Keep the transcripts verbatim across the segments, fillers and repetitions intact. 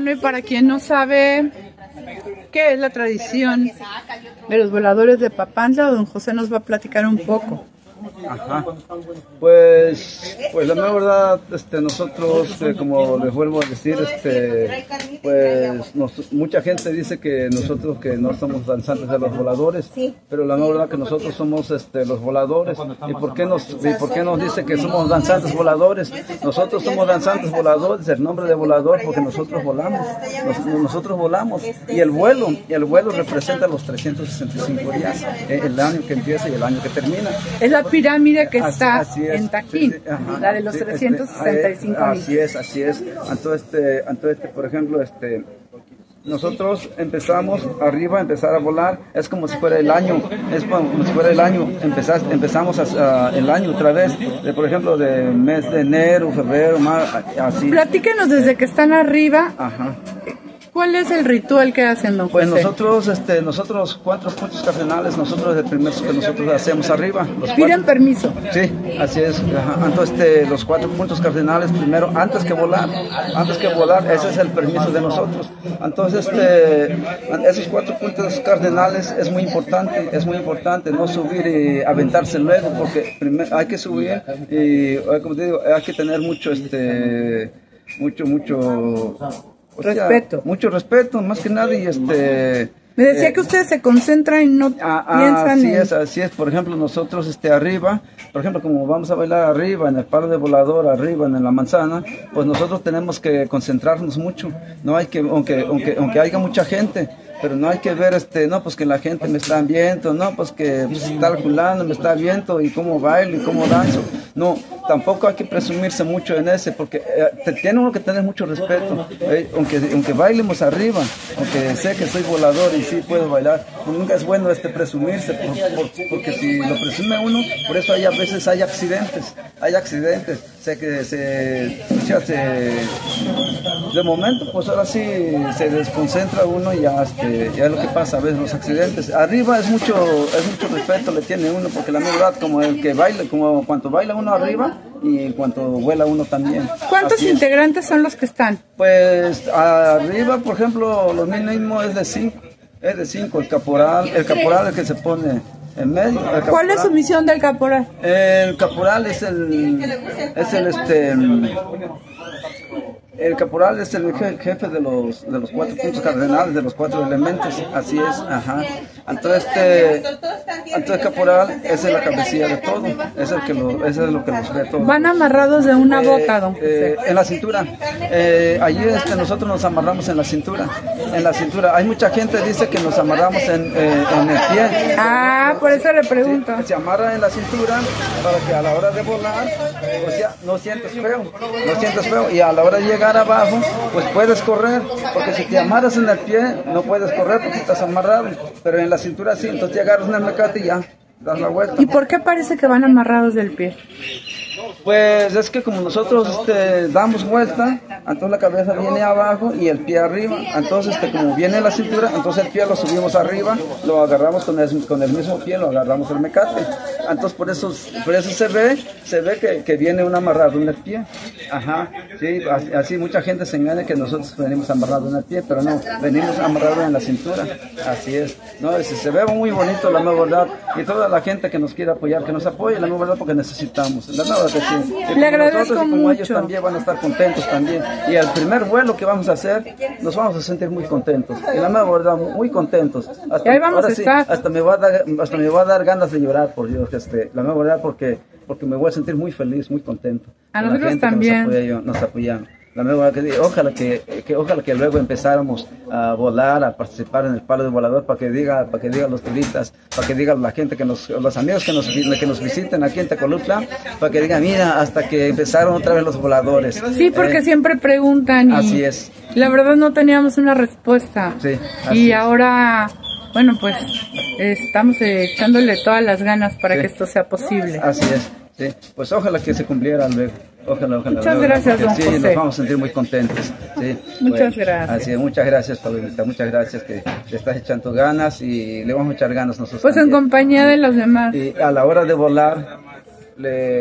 Bueno, y para quien no sabe qué es la tradición de los voladores de Papantla, don José nos va a platicar un poco. Ajá. Pues, pues la verdad, este, nosotros, eh, como les vuelvo a decir, este, pues nos, mucha gente dice que nosotros que no somos danzantes de los voladores, pero la verdad que nosotros somos este, los voladores. ¿Y por qué nos, y por qué nos dice que somos danzantes voladores? Nosotros somos danzantes voladores, el nombre de volador porque nosotros volamos, nos, nosotros volamos y el vuelo, y el vuelo representa los trescientos sesenta y cinco días, eh, el año que empieza y el año que termina. Es la pirámide que está así es, en Taquín, sí, sí, ajá, la de los sí, trescientos sesenta y cinco este, mil. así es, así es. Entonces, este, entonces este, por ejemplo, este, nosotros empezamos arriba, a empezar a volar, es como si fuera el año, es como si fuera el año, empezar, empezamos a, a, el año otra vez, de, por ejemplo, de mes de enero, febrero, marzo, así. Platíquenos desde que están arriba. Ajá. ¿Cuál es el ritual que hacen, don José? Pues nosotros, este, nosotros cuatro puntos cardinales, nosotros el primer que nosotros hacemos arriba. Los ¿Piden permiso? Sí, así es. Ajá. Entonces, este, los cuatro puntos cardinales primero, antes que volar, antes que volar, ese es el permiso de nosotros. Entonces, este, esos cuatro puntos cardinales es muy importante, es muy importante no subir y aventarse luego, porque primero hay que subir y, como te digo, hay que tener mucho, este, mucho, mucho O sea, respeto. Mucho respeto, más que nada, y este... Me decía eh, que ustedes se concentran y no ah, piensan así en... es, así es. Por ejemplo, nosotros este, arriba, por ejemplo, como vamos a bailar arriba, en el palo de volador, arriba, en la manzana, pues nosotros tenemos que concentrarnos mucho. No hay que, aunque, aunque, aunque haya mucha gente, pero no hay que ver, este, no, pues que la gente me está viendo, no, pues que pues, está calculando, me está viendo y cómo bailo y cómo danzo. No, tampoco hay que presumirse mucho en ese, porque eh, te, tiene uno que tener mucho respeto, eh, aunque, aunque bailemos arriba, aunque sé que soy volador y sí puedo bailar, pues nunca es bueno este presumirse, por, por, porque si lo presume uno, por eso hay a veces hay accidentes, hay accidentes, sé que se, ya se, de momento, pues ahora sí se desconcentra uno y ya, este, ya es lo que pasa a veces los accidentes. Arriba es mucho, es mucho respeto le tiene uno, porque la verdad, como el que baila, como cuando baila uno arriba y en cuanto vuela uno también. ¿Cuántos Así integrantes es. son los que están? Pues arriba, por ejemplo, lo mínimo es de cinco, es de cinco, el caporal, el caporal es el que se pone en medio. Caporal, ¿cuál es su misión del caporal? El caporal es el, es el este, el caporal es el jefe de los, de los cuatro puntos cardinales, de los cuatro elementos, así es, ajá. Entonces, este, entonces el caporal es la cabecilla de todo, es el que lo, es lo que los ve todo. Van amarrados de una eh, bota, don José. Eh, en la cintura, eh, allí este, nosotros nos amarramos en la cintura, en la cintura. Hay mucha gente que dice que nos amarramos en, eh, en el pie. Ah, por eso le pregunto. Sí, se amarra en la cintura para que a la hora de volar, o sea, no sientes feo, no sientes feo, y a la hora de llegar abajo, pues puedes correr, porque si te amarras en el pie, no puedes correr porque estás amarrado, pero en la cintura sí, entonces te agarras en el mecate y ya, das la vuelta. ¿Y por qué parece que van amarrados del pie? Pues es que como nosotros este, damos vuelta, entonces la cabeza viene abajo y el pie arriba, entonces este, como viene la cintura, entonces el pie lo subimos arriba, lo agarramos con el, con el mismo pie, lo agarramos el mecate, entonces por eso, por eso se ve, se ve que, que viene un amarrado en el pie, ajá, sí, así, así mucha gente se engaña que nosotros venimos amarrados en el pie, pero no, venimos amarrados en la cintura, así es, no, es, se ve muy bonito la nueva verdad, y toda la gente que nos quiera apoyar, que nos apoye la nueva verdad porque necesitamos, la nueva que sí. Le agradezco como mucho. Ellos también van a estar contentos también. Y el primer vuelo que vamos a hacer, nos vamos a sentir muy contentos. Y la verdad, muy contentos. Hasta, y ahí vamos a sí, estar. Hasta me va a dar, hasta me va a dar ganas de llorar, por Dios, este, la verdad, porque, porque me voy a sentir muy feliz, muy contento. A nosotros también. Nos apoyan, nos apoyan. La nueva que ojalá que, que ojalá que luego empezáramos a volar, a participar en el palo de volador, para que diga, para que digan los turistas, para que digan la gente que nos, los amigos que nos, que nos visiten aquí en Tecolutla, para que digan, mira, hasta que empezaron otra vez los voladores. Sí, porque eh, siempre preguntan y así es. La verdad no teníamos una respuesta. Sí, y es. ahora, bueno, pues estamos echándole todas las ganas para sí. que esto sea posible. Así es. Sí, pues ojalá que se cumpliera luego. Ojalá, ojalá. Muchas luego, gracias, don sí, José. Nos vamos a sentir muy contentos. Sí, muchas bueno, gracias. Así es, muchas gracias, Pablita. Muchas gracias que le estás echando ganas y le vamos a echar ganas nosotros. Pues también. En compañía de los demás. Y a la hora de volar, le,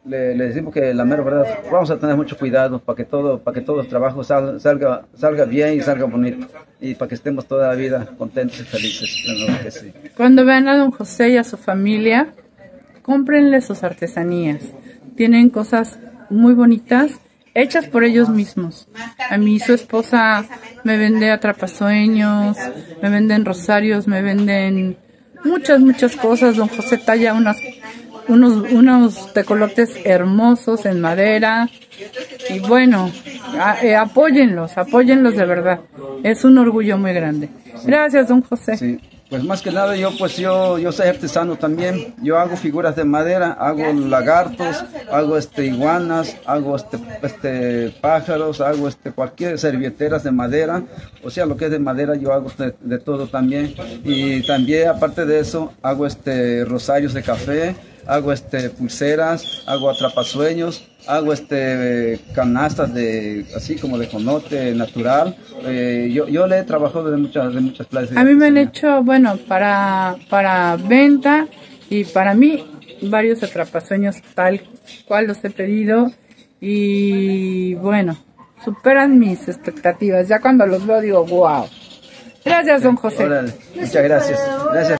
le, le decimos que la mera verdad, vamos a tener mucho cuidado para que todo, para que todo el trabajo sal, salga, salga bien y salga bonito. Y para que estemos toda la vida contentos y felices. La verdad que sí. Cuando vean a don José y a su familia, cómprenle sus artesanías. Tienen cosas muy bonitas, hechas por ellos mismos. A mí su esposa me vende atrapasueños, me venden rosarios, me venden muchas, muchas cosas. Don José talla unas, unos, unos tecolotes hermosos en madera. Y bueno, a, eh, apóyenlos, apóyenlos de verdad. Es un orgullo muy grande. Gracias, don José. Sí. Pues más que nada yo pues yo yo soy artesano también. Yo hago figuras de madera, hago lagartos, hago este iguanas, hago este este pájaros, hago este cualquier servilleteras de madera, o sea, lo que es de madera yo hago de, de todo también. Y también aparte de eso hago este rosarios de café, hago este pulseras, hago atrapasueños, hago este canastas de así como de conote natural. Eh, yo, yo le he trabajado de muchas de muchas clases. A mí me han hecho, bueno, para para venta y para mí varios atrapasueños tal cual los he pedido y bueno, superan mis expectativas. Ya cuando los veo digo, wow. Gracias, don José. Órale, muchas gracias. Gracias.